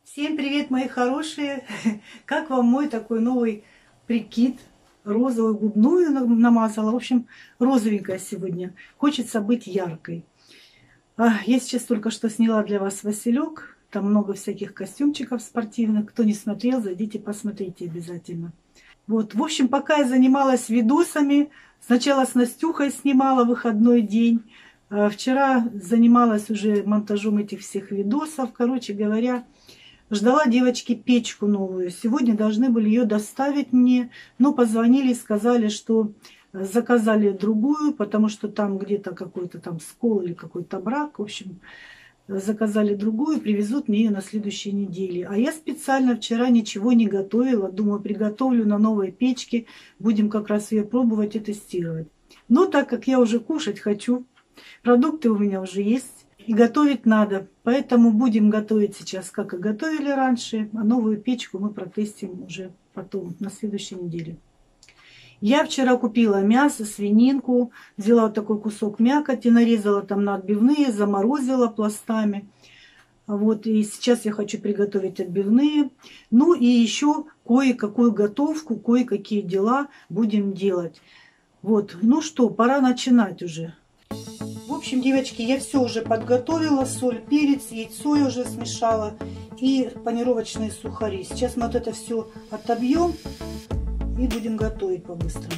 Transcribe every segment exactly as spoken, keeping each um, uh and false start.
Всем привет, мои хорошие! Как вам мой такой новый прикид? Розовую губную намазала. В общем, розовенькая сегодня. Хочется быть яркой. Я сейчас только что сняла для вас Василек. Там много всяких костюмчиков спортивных. Кто не смотрел, зайдите, посмотрите обязательно. Вот, в общем, пока я занималась видосами, сначала с Настюхой снимала выходной день. Вчера занималась уже монтажом этих всех видосов. Короче говоря, ждала, девочки, печку новую. Сегодня должны были ее доставить мне, но позвонили и сказали, что заказали другую, потому что там где-то какой-то там скол или какой-то брак. В общем, заказали другую, привезут мне ее на следующей неделе. А я специально вчера ничего не готовила. Думаю, приготовлю на новой печке. Будем как раз ее пробовать и тестировать. Но так как я уже кушать хочу, продукты у меня уже есть. И готовить надо. Поэтому будем готовить сейчас, как и готовили раньше. А новую печку мы протестим уже потом, на следующей неделе. Я вчера купила мясо, свининку. Взяла вот такой кусок мякоти, нарезала там на отбивные, заморозила пластами. Вот, и сейчас я хочу приготовить отбивные. Ну и еще кое-какую готовку, кое-какие дела будем делать. Вот, ну что, пора начинать уже. В общем, девочки, я все уже подготовила. Соль, перец, яйцо я уже смешала. И панировочные сухари. Сейчас мы вот это все отобьем и будем готовить по-быстрому.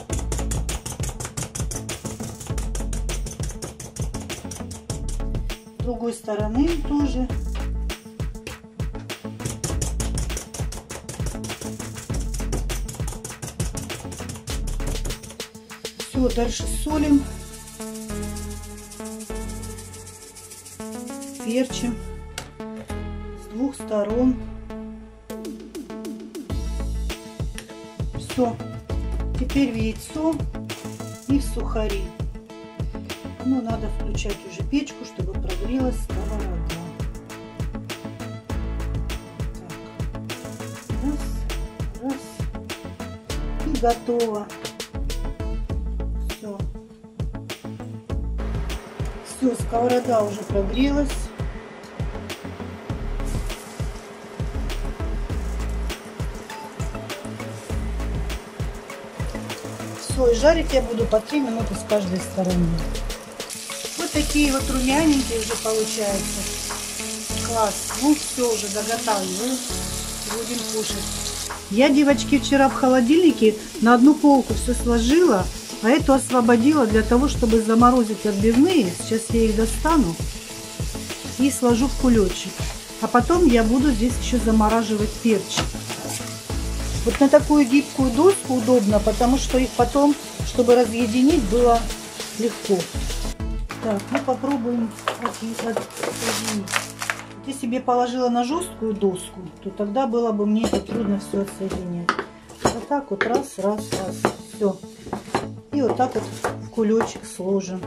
С другой стороны тоже. Все, дальше солим. Перчим с двух сторон. Все. Теперь в яйцо и в сухари. Ну, надо включать уже печку, чтобы прогрелась сковорода. Так. Раз, раз. И готово. Все. Все, сковорода уже прогрелась. И жарить я буду по три минуты с каждой стороны. Вот такие вот румяненькие уже получаются. Класс. Ну все, уже доготавливаю. Будем кушать. Я, девочки, вчера в холодильнике на одну полку все сложила, а эту освободила для того, чтобы заморозить отбивные. Сейчас я их достану и сложу в кулечек. А потом я буду здесь еще замораживать перчик. Вот на такую гибкую доску удобно, потому что их потом, чтобы разъединить, было легко. Так, ну попробуем отъединить. Если бы я положила на жесткую доску, то тогда было бы мне это трудно все отсоединять. Вот так вот раз, раз, раз. Все. И вот так вот в кулечек сложим.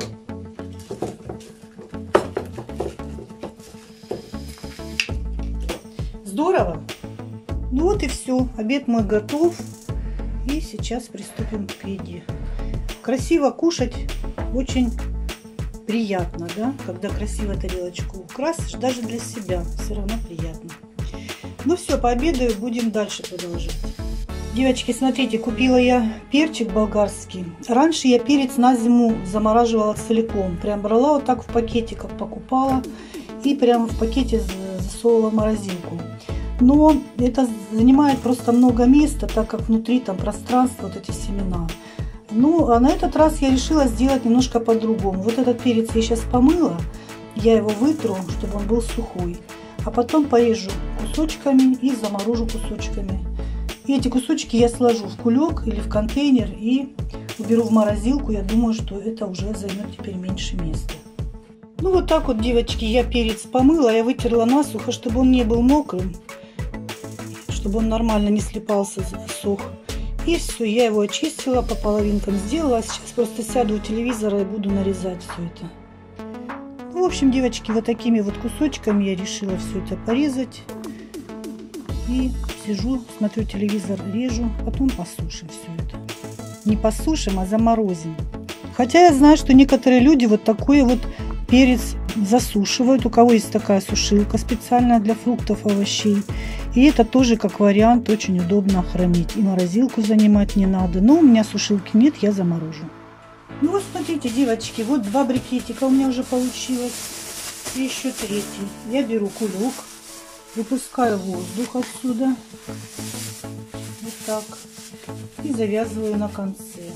Здорово! Ну вот и все. Обед мой готов. И сейчас приступим к еде. Красиво кушать очень приятно, да? Когда красиво тарелочку украсишь, даже для себя все равно приятно. Ну все, пообедаю, будем дальше продолжать. Девочки, смотрите, купила я перчик болгарский. Раньше я перец на зиму замораживала целиком. Прям брала вот так в пакетиках, покупала. И прямо в пакете засовывала в морозилку. Но это занимает просто много места, так как внутри там пространство, вот эти семена. Ну, а на этот раз я решила сделать немножко по-другому. Вот этот перец я сейчас помыла, я его вытру, чтобы он был сухой. А потом порежу кусочками и заморожу кусочками. И эти кусочки я сложу в кулек или в контейнер и уберу в морозилку. Я думаю, что это уже займет теперь меньше места. Ну, вот так вот, девочки, я перец помыла, я вытерла насухо, чтобы он не был мокрым. Чтобы он нормально не слипался, сох. И все, я его очистила, по половинкам сделала. Сейчас просто сяду у телевизора и буду нарезать все это. В общем, девочки, вот такими вот кусочками я решила все это порезать. И сижу, смотрю телевизор, режу, потом посушим все это. Не посушим, а заморозим. Хотя я знаю, что некоторые люди вот такой вот перец засушивают. У кого есть такая сушилка специальная для фруктов, овощей. И это тоже как вариант очень удобно хранить. И морозилку занимать не надо. Но у меня сушилки нет, я заморожу. Ну вот смотрите, девочки, вот два брикетика у меня уже получилось. И еще третий. Я беру кулек, выпускаю воздух отсюда. Вот так. И завязываю на конце.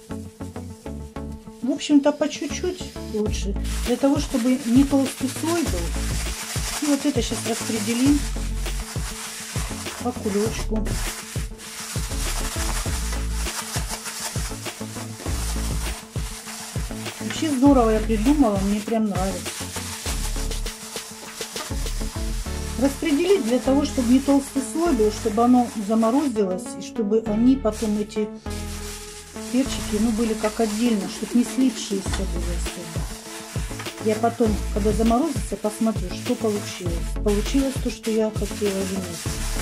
В общем-то, по чуть-чуть лучше. Для того, чтобы не толстый слой был. И вот это сейчас распределим по кулечку. Вообще здорово я придумала, мне прям нравится. Распределить для того, чтобы не толстый слой был, чтобы оно заморозилось, и чтобы они потом, эти перчики, ну, были как отдельно, чтобы не слипшиеся были особо. Я потом, когда заморозится, посмотрю, что получилось. Получилось то, что я хотела или нет.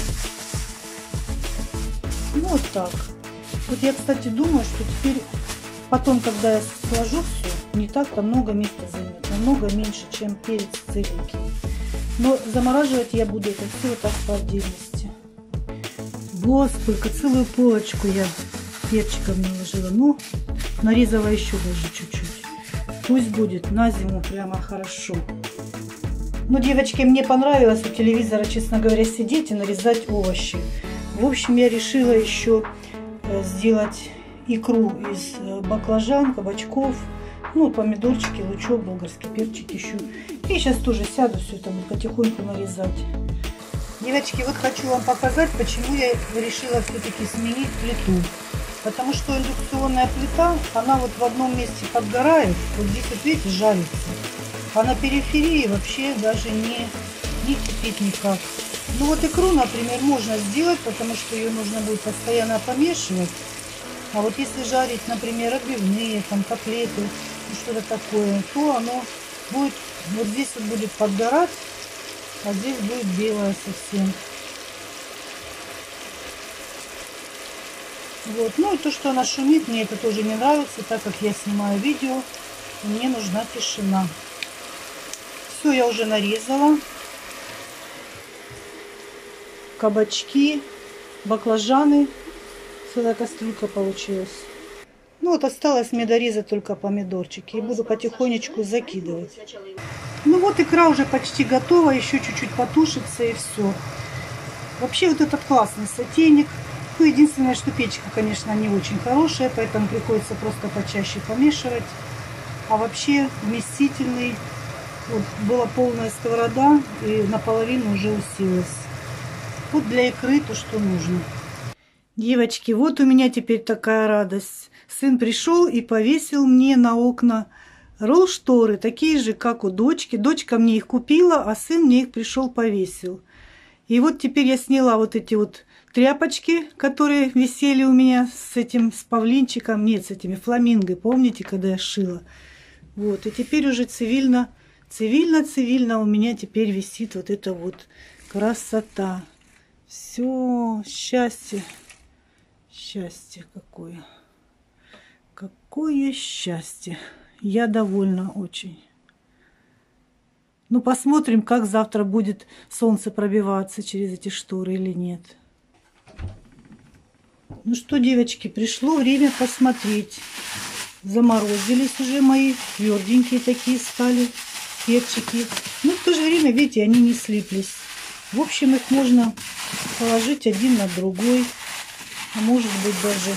Ну, вот так. Вот я, кстати, думаю, что теперь, потом, когда я сложу все, не так-то много места займет. Намного меньше, чем перец целенький. Но замораживать я буду это все вот так по отдельности. Вот сколько, целую полочку я перчиков наложила. Ну, нарезала еще даже чуть-чуть. Пусть будет на зиму прямо хорошо. Ну, девочки, мне понравилось у телевизора, честно говоря, сидеть и нарезать овощи. В общем, я решила еще сделать икру из баклажан, кабачков, ну, помидорчики, лучок, болгарский перчик еще. И сейчас тоже сяду, все это буду потихоньку нарезать. Девочки, вот хочу вам показать, почему я решила все-таки сменить плиту. Потому что индукционная плита, она вот в одном месте подгорает, вот здесь, вот видите, жарится. А на периферии вообще даже не, не кипит никак. Ну вот икру, например, можно сделать, потому что ее нужно будет постоянно помешивать. А вот если жарить, например, отбивные, там, котлеты, ну, что-то такое, то оно будет, вот здесь вот будет подгорать, а здесь будет белое совсем. Вот. Ну и то, что она шумит, мне это тоже не нравится, так как я снимаю видео, мне нужна тишина. Все, я уже нарезала. Кабачки, баклажаны. Целая кастрюлька получилась. Ну вот осталось мне дорезать только помидорчики. И буду потихонечку закидывать. Ну вот икра уже почти готова. Еще чуть-чуть потушится и все. Вообще вот этот классный сотейник. Ну, единственное, что печка, конечно, не очень хорошая, поэтому приходится просто почаще помешивать. А вообще вместительный. Вот была полная сковорода и наполовину уже усилилась. Вот для икры то, что нужно. Девочки, вот у меня теперь такая радость. Сын пришел и повесил мне на окна ролл-шторы, такие же, как у дочки. Дочка мне их купила, а сын мне их пришел повесил. И вот теперь я сняла вот эти вот тряпочки, которые висели у меня с этим, с павлинчиком, нет, с этими фламинго, помните, когда я шила? Вот, и теперь уже цивильно, цивильно-цивильно у меня теперь висит вот эта вот красота. Все, счастье, счастье какое, какое счастье. Я довольна очень. Ну, посмотрим, как завтра будет солнце пробиваться через эти шторы или нет. Ну что, девочки, пришло время посмотреть. Заморозились уже мои, тверденькие такие стали перчики. Но в то же время, видите, они не слиплись. В общем, их можно положить один на другой, а может быть даже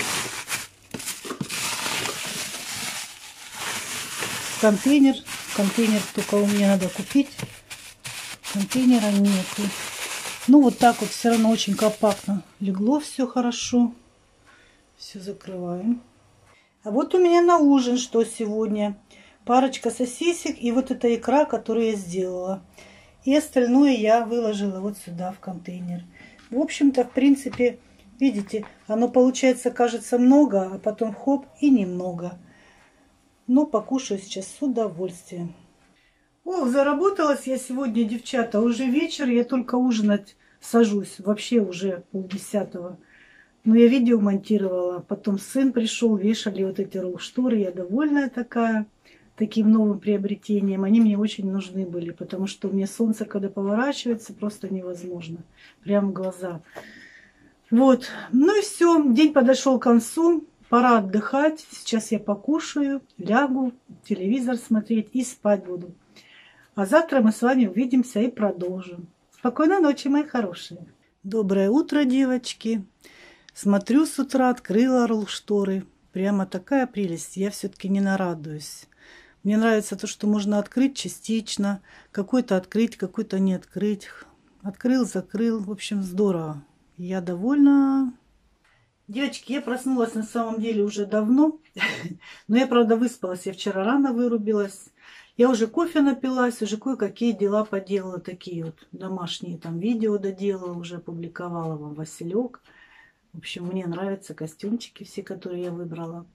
в контейнер. Контейнер только у меня надо купить. Контейнера нету. Ну вот так вот все равно очень компактно легло, все хорошо. Все закрываем. А вот у меня на ужин что сегодня. Парочка сосисек и вот эта икра, которую я сделала. И остальное я выложила вот сюда в контейнер. В общем-то, в принципе, видите, оно получается, кажется, много, а потом хоп и немного. Но покушаю сейчас с удовольствием. Ох, заработалась я сегодня, девчата. Уже вечер, я только ужинать сажусь. Вообще уже полдесятого. Но я видео монтировала. Потом сын пришел, вешали вот эти ролл-шторы. Я довольная такая. таким новым приобретением. Они мне очень нужны были, потому что у меня солнце, когда поворачивается, просто невозможно. Прям в глаза. Вот. Ну и все. День подошел к концу. Пора отдыхать. Сейчас я покушаю, лягу, телевизор смотреть и спать буду. А завтра мы с вами увидимся и продолжим. Спокойной ночи, мои хорошие. Доброе утро, девочки. Смотрю с утра, открыла ролл-шторы. Прямо такая прелесть. Я все-таки не нарадуюсь. Мне нравится то, что можно открыть частично. Какой-то открыть, какой-то не открыть. Открыл, закрыл. В общем, здорово. Я довольна. Девочки, я проснулась на самом деле уже давно. Но я, правда, выспалась. Я вчера рано вырубилась. Я уже кофе напилась, уже кое-какие дела поделала. Такие вот домашние там видео доделала. Уже опубликовала вам Василек. В общем, мне нравятся костюмчики все, которые я выбрала.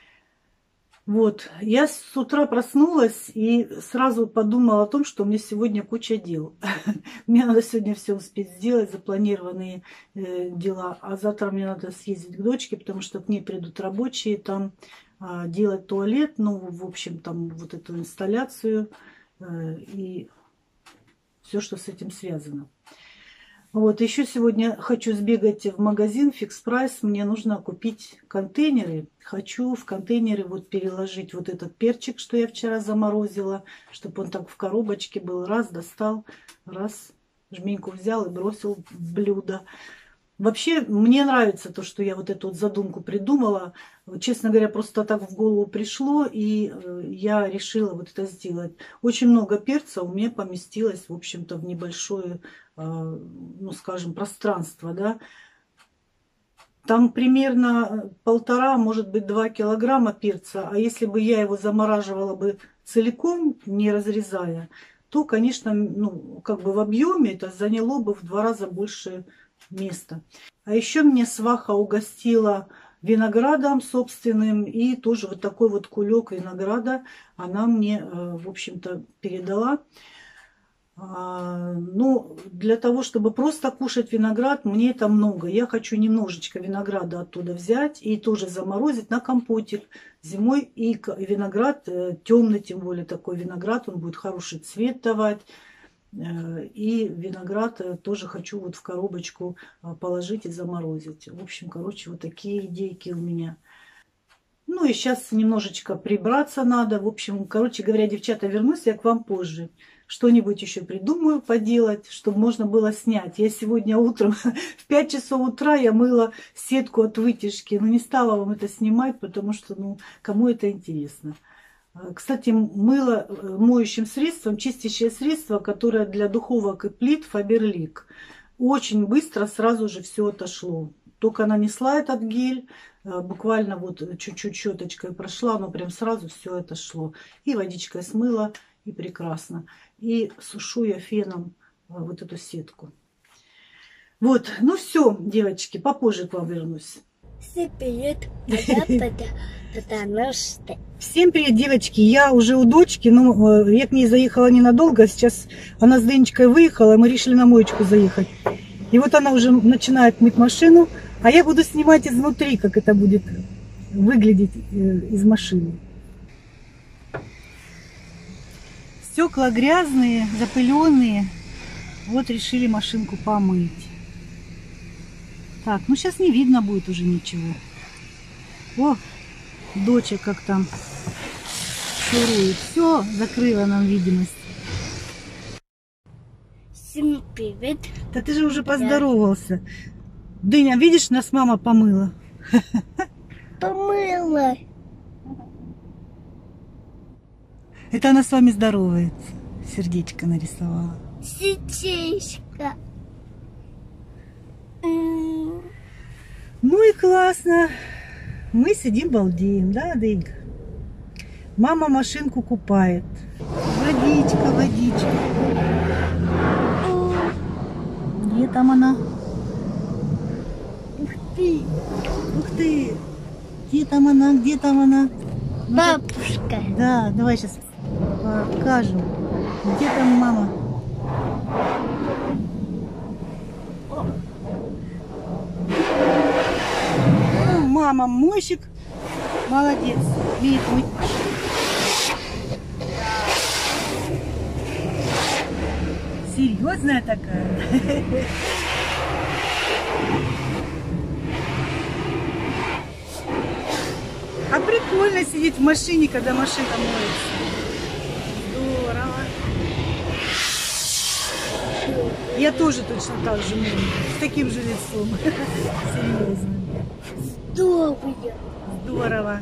Вот, я с утра проснулась и сразу подумала о том, что у меня сегодня куча дел. Мне надо сегодня все успеть сделать, запланированные э, дела. А завтра мне надо съездить к дочке, потому что к ней придут рабочие, там э, делать туалет, ну, в общем, там вот эту инсталляцию э, и все, что с этим связано. Вот, еще сегодня хочу сбегать в магазин Фикс Прайс. Мне нужно купить контейнеры. Хочу в контейнеры вот переложить вот этот перчик, что я вчера заморозила, чтобы он так в коробочке был. Раз, достал, раз, жменьку взял и бросил в блюдо. Вообще, мне нравится то, что я вот эту вот задумку придумала. Честно говоря, просто так в голову пришло, и я решила вот это сделать. Очень много перца у меня поместилось, в общем-то, в небольшое, ну, скажем, пространство, да. Там примерно полтора, может быть, два килограмма перца. А если бы я его замораживала бы целиком, не разрезая, то, конечно, ну, как бы в объеме это заняло бы в два раза больше места. А еще мне сваха угостила виноградом собственным, и тоже вот такой вот кулек винограда она мне, в общем-то, передала. Ну, для того, чтобы просто кушать виноград, мне это много. Я хочу немножечко винограда оттуда взять и тоже заморозить на компотик зимой. И виноград темный, тем более такой виноград, он будет хороший цвет давать. И виноград тоже хочу вот в коробочку положить и заморозить. В общем, короче, вот такие идейки у меня. Ну и сейчас немножечко прибраться надо. В общем, короче говоря, девчата, вернусь я к вам позже. Что-нибудь еще придумаю поделать, чтобы можно было снять. Я сегодня утром в пять часов утра я мыла сетку от вытяжки. Но не стала вам это снимать, потому что, ну, кому это интересно. Кстати, мыло моющим средством, чистящее средство, которое для духовок и плит Фаберлик. Очень быстро сразу же все отошло. Только нанесла этот гель, буквально вот чуть-чуть щеточкой прошла, но прям сразу все отошло. И водичкой смыла, и прекрасно. И сушу я феном вот эту сетку. Вот, ну все, девочки, попозже к вам вернусь. Всем привет, потому что... Всем привет, девочки. Я уже у дочки, но я к ней заехала ненадолго. Сейчас она с Денечкой выехала, мы решили на моечку заехать. И вот она уже начинает мыть машину, а я буду снимать изнутри, как это будет выглядеть из машины. Стекла грязные, запыленные. Вот решили машинку помыть. Так, ну сейчас не видно будет уже ничего. О, доча как там шурует. Все, закрыла нам видимость. Всем привет. Да ты же уже поздоровался. Дыня, видишь, нас мама помыла. Помыла. Это она с вами здоровается. Сердечко нарисовала. Сердечко. Ну и классно. Мы сидим, балдеем, да, Денька? Мама машинку купает. Водичка, водичка. Где там она? Ух ты! Ух ты! Где там она? Где там она? Бабушка. Да, давай сейчас покажем. Где там мама? Мама, мойщик, молодец, умеет мыть машину. Серьезная такая. А прикольно сидеть в машине, когда машина моется. Здорово. Я тоже точно так же мою. С таким же лицом. Серьезно. Здорово. Здорово.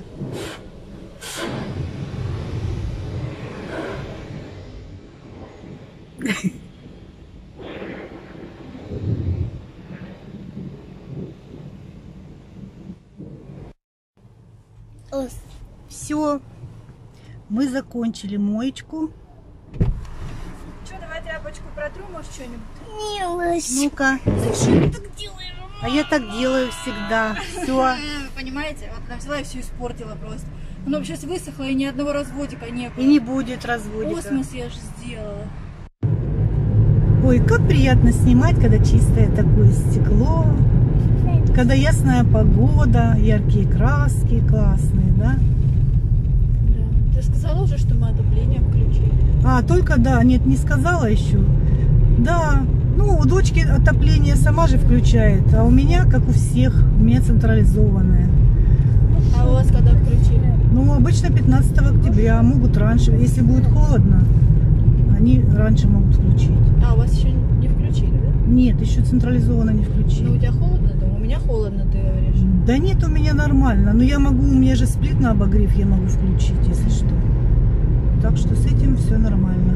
Ос. Все, мы закончили моечку. Что, давай тряпочку протру, может, что-нибудь? Милость. Ну-ка, Зачем ты так делаешь? а я так делаю всегда. Все. Понимаете, вот она взяла и все испортила просто. Оно сейчас высохло, и ни одного разводика не было. И не будет разводика. Космос я же сделала. Ой, как приятно снимать, когда чистое такое стекло, когда ясная погода, яркие краски, классные, да? Да. Ты сказала уже, что мы отопление включили? А, только да, нет, не сказала еще. Да, ну, у дочки отопление сама же включает, а у меня, как у всех, у меня централизованное. А у вас когда включили? Ну, обычно пятнадцатого октября, могут раньше, если будет холодно, они раньше могут включить. А, у вас еще не включили, да? Нет, еще централизованно не Ну, у включили. тебя холодно дома? У меня холодно, ты говоришь. Да нет, у меня нормально. Но я могу, у меня же сплит на обогрев, я могу включить, если что. Так что с этим все нормально.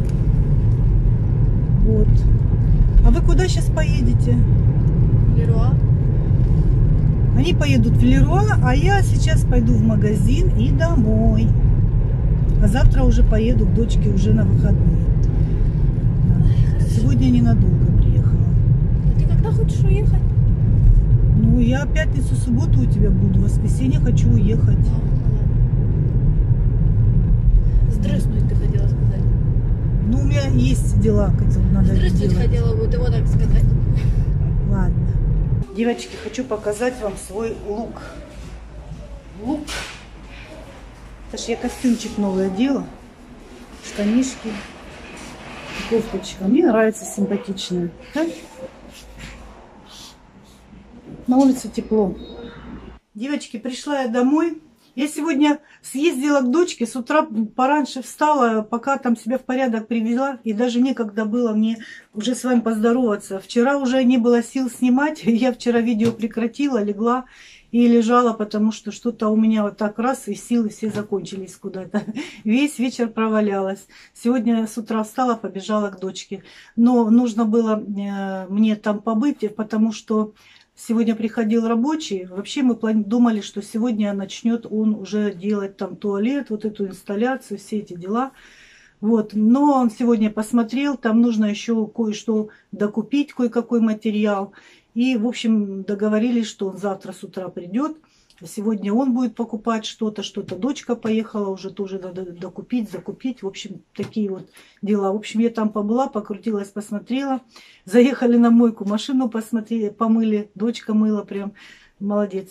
Вот. А вы куда сейчас поедете? Леруа? Они поедут в Леруа, а я сейчас пойду в магазин и домой. А завтра уже поеду к дочке уже на выходные. Да. Сегодня ненадолго приехала. А ты когда хочешь уехать? Ну, я пятницу, субботу у тебя буду, в воскресенье хочу уехать. А, ну ладно. Сдрыснуть ты хотела сказать. Ну, у меня есть дела, которые надо Сдрыснуть сделать. хотела, вот его так сказать. Ладно. Девочки, хочу показать вам свой лук. Лук. Это ж я костюмчик новый одела. Штанишки. Кофточка. Мне нравится, симпатичная. Да? На улице тепло. Девочки, пришла я домой. Я сегодня съездила к дочке, с утра пораньше встала, пока там себя в порядок привела, и даже некогда было мне уже с вами поздороваться. Вчера уже не было сил снимать, я вчера видео прекратила, легла и лежала, потому что что-то у меня вот так раз, и силы все закончились куда-то. Весь вечер провалялась. Сегодня с утра встала, побежала к дочке. Но нужно было мне там побыть, потому что сегодня приходил рабочий. Вообще мы думали, что сегодня начнет он уже делать там туалет, вот эту инсталляцию, все эти дела. Вот. Но он сегодня посмотрел, там нужно еще кое-что докупить, кое-какой материал. И, в общем, договорились, что он завтра с утра придет. Сегодня он будет покупать что-то, что-то дочка поехала, уже тоже надо докупить, закупить. В общем, такие вот дела. В общем, я там побыла, покрутилась, посмотрела. Заехали на мойку, машину посмотрели, помыли. Дочка мыла прям. Молодец.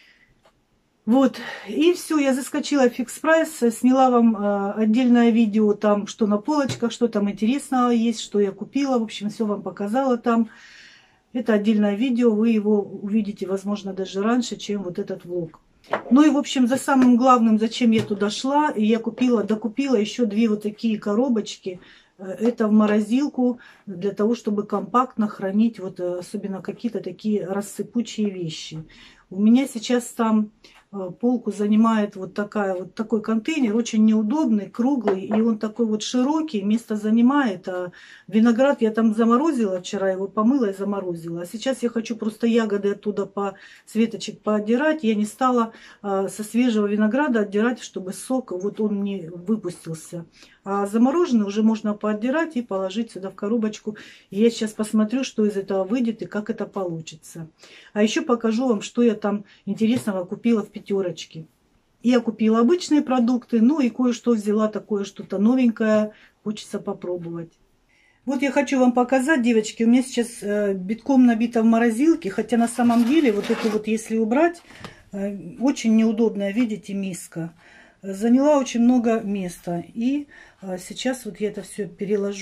Вот. И все, я заскочила в Фикс Прайс, сняла вам э, отдельное видео, там, что на полочках, что там интересного есть, что я купила. В общем, все вам показала там. Это отдельное видео, вы его увидите, возможно, даже раньше, чем вот этот влог. Ну и, в общем, за самым главным, зачем я туда шла, и я купила, докупила еще две вот такие коробочки. Это в морозилку, для того, чтобы компактно хранить вот особенно какие-то такие рассыпучие вещи. У меня сейчас там полку занимает вот, такая, вот такой контейнер, очень неудобный, круглый, и он такой вот широкий, место занимает. А виноград я там заморозила вчера, его помыла и заморозила. А сейчас я хочу просто ягоды оттуда по светочек поотдирать. Я не стала а, со свежего винограда отдирать, чтобы сок вот он не выпустился. А замороженный уже можно поотдирать и положить сюда в коробочку. И я сейчас посмотрю, что из этого выйдет и как это получится. А еще покажу вам, что я там интересного купила в пятерочке. Я купила обычные продукты, ну и кое-что взяла такое что-то новенькое. Хочется попробовать. Вот я хочу вам показать, девочки, у меня сейчас э, битком набито в морозилке, хотя на самом деле вот это вот если убрать, э, очень неудобная, видите, миска. Заняла очень много места. И э, сейчас вот я это все переложу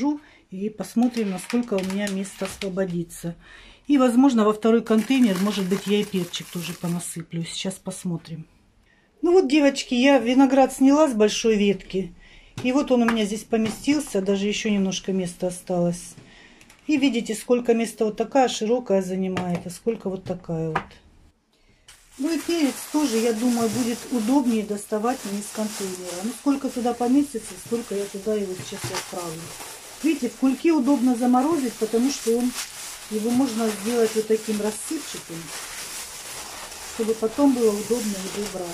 И посмотрим, насколько у меня место освободится. И, возможно, во второй контейнер, может быть, я и перчик тоже понасыплю. Сейчас посмотрим. Ну вот, девочки, я виноград сняла с большой ветки. И вот он у меня здесь поместился. Даже еще немножко места осталось. И видите, сколько места вот такая широкая занимает, а сколько вот такая вот. Ну и перец тоже, я думаю, будет удобнее доставать мне из контейнера. Ну сколько туда поместится, столько я туда его сейчас и отправлю. Видите, в кульке удобно заморозить, потому что он, его можно сделать вот таким рассыпчатым, чтобы потом было удобно его брать.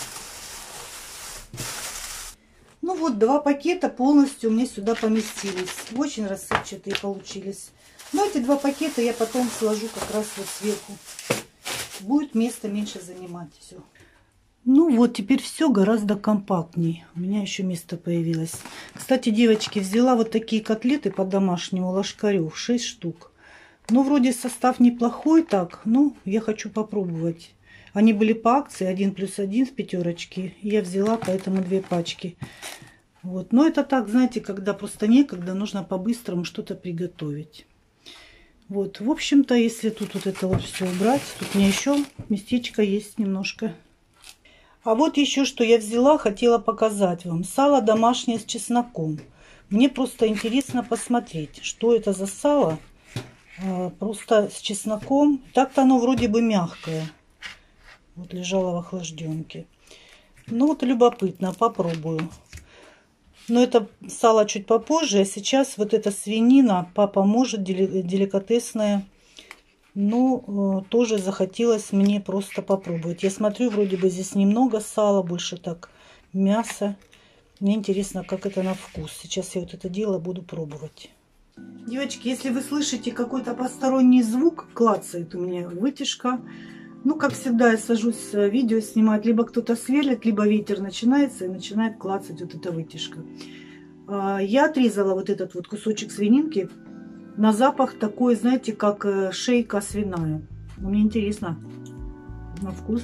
Ну вот, два пакета полностью мне сюда поместились. Очень рассыпчатые получились. Но эти два пакета я потом сложу как раз вот сверху. Будет место меньше занимать. Все. Ну вот, теперь все гораздо компактней. У меня еще место появилось. Кстати, девочки, взяла вот такие котлеты по-домашнему ложкарев. шесть штук. Ну, вроде состав неплохой так. Ну, я хочу попробовать. Они были по акции, один плюс один в пятерочке. Я взяла, поэтому две пачки. Вот. Но это так, знаете, когда просто некогда, нужно по-быстрому что-то приготовить. Вот, в общем-то, если тут вот это вот все убрать, тут у меня еще местечко есть немножко. А вот еще что я взяла, хотела показать вам. Сало домашнее с чесноком. Мне просто интересно посмотреть, что это за сало. Просто с чесноком. Так-то оно вроде бы мягкое. Вот лежало в охлажденке. Ну вот любопытно, попробую. Но это сало чуть попозже. А сейчас вот эта свинина, папа может, деликатесная. Ну, тоже захотелось мне просто попробовать. Я смотрю, вроде бы здесь немного сала, больше так мясо. Мне интересно, как это на вкус. Сейчас я вот это дело буду пробовать. Девочки, если вы слышите какой-то посторонний звук, клацает у меня вытяжка. Ну, как всегда, я сажусь видео снимать. Либо кто-то сверлит, либо ветер начинается и начинает клацать вот эта вытяжка. Я отрезала вот этот вот кусочек свининки. На запах такой, знаете, как шейка свиная. Мне интересно на вкус.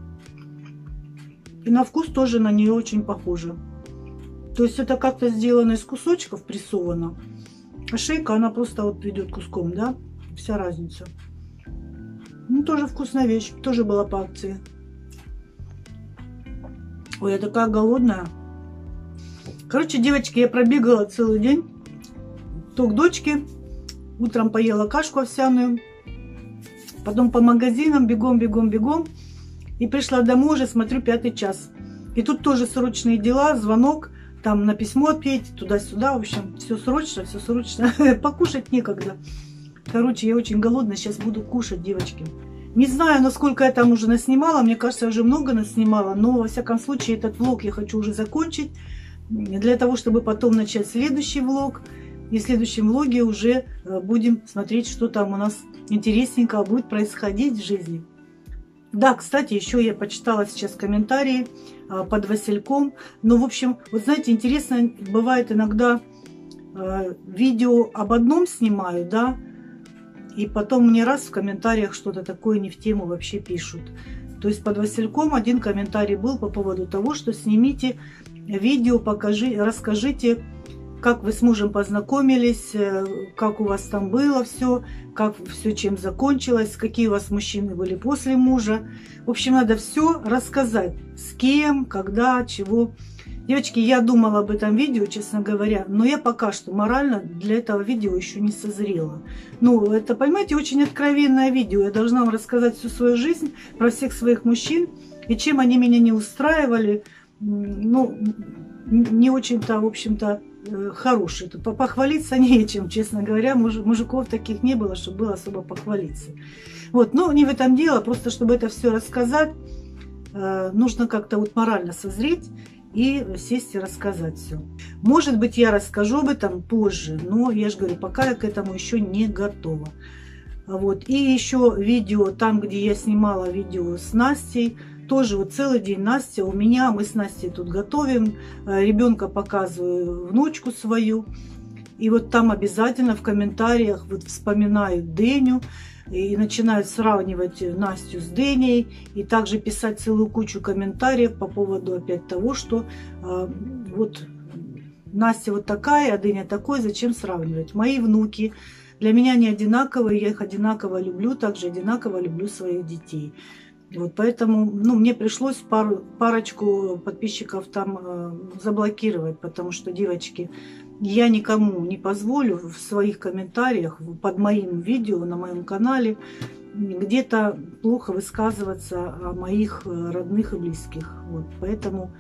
И на вкус тоже на нее очень похоже. То есть это как-то сделано из кусочков, прессовано. А шейка, она просто вот идет куском, да? Вся разница. Ну, тоже вкусная вещь. Тоже была по акции. Ой, я такая голодная. Короче, девочки, я пробегала целый день. То к дочке. Утром поела кашку овсяную. Потом по магазинам. Бегом, бегом, бегом. И пришла домой уже, смотрю, пятый час. И тут тоже срочные дела. Звонок. Там на письмо ответить. Туда-сюда. В общем, все срочно, все срочно. Покушать некогда. Короче, я очень голодная, сейчас буду кушать, девочки. Не знаю, насколько я там уже наснимала, мне кажется, я уже много наснимала, но, во всяком случае, этот влог я хочу уже закончить, для того, чтобы потом начать следующий влог. И в следующем влоге уже будем смотреть, что там у нас интересненького будет происходить в жизни. Да, кстати, еще я почитала сейчас комментарии под Васильком. Ну, в общем, вот знаете, интересно, бывает иногда видео об одном снимаю, да, и потом мне раз в комментариях что-то такое не в тему вообще пишут. То есть под Васильком один комментарий был по поводу того, что снимите видео, покажи, расскажите, как вы с мужем познакомились, как у вас там было все, как все чем закончилось, какие у вас мужчины были после мужа. В общем, надо все рассказать, с кем, когда, чего. Девочки, я думала об этом видео, честно говоря, но я пока что морально для этого видео еще не созрела. Ну, это, понимаете, очень откровенное видео. Я должна вам рассказать всю свою жизнь про всех своих мужчин и чем они меня не устраивали. Ну, не очень-то, в общем-то, хорошие. Похвалиться нечем, честно говоря. Мужиков таких не было, чтобы было особо похвалиться. Вот, но не в этом дело. Просто, чтобы это все рассказать, нужно как-то вот морально созреть и сесть и рассказать все. Может быть, я расскажу об этом позже, но я же говорю, пока я к этому еще не готова. Вот. И еще видео, там, где я снимала видео с Настей, тоже вот целый день Настя у меня, мы с Настей тут готовим, ребенка показываю, внучку свою. И вот там обязательно в комментариях вот вспоминают Деню и начинают сравнивать Настю с Деней. И также писать целую кучу комментариев по поводу опять того, что э, вот Настя вот такая, а Дыня такой, зачем сравнивать? Мои внуки для меня не одинаковые, я их одинаково люблю, также одинаково люблю своих детей. Вот поэтому, ну, мне пришлось пару, парочку подписчиков там э, заблокировать, потому что, девочки, я никому не позволю в своих комментариях под моим видео на моем канале где-то плохо высказываться о моих родных и близких. Вот, поэтому,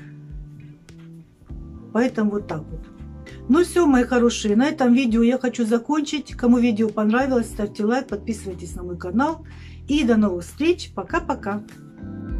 поэтому вот так вот. Ну все, мои хорошие, на этом видео я хочу закончить. Кому видео понравилось, ставьте лайк, подписывайтесь на мой канал. И до новых встреч. Пока-пока.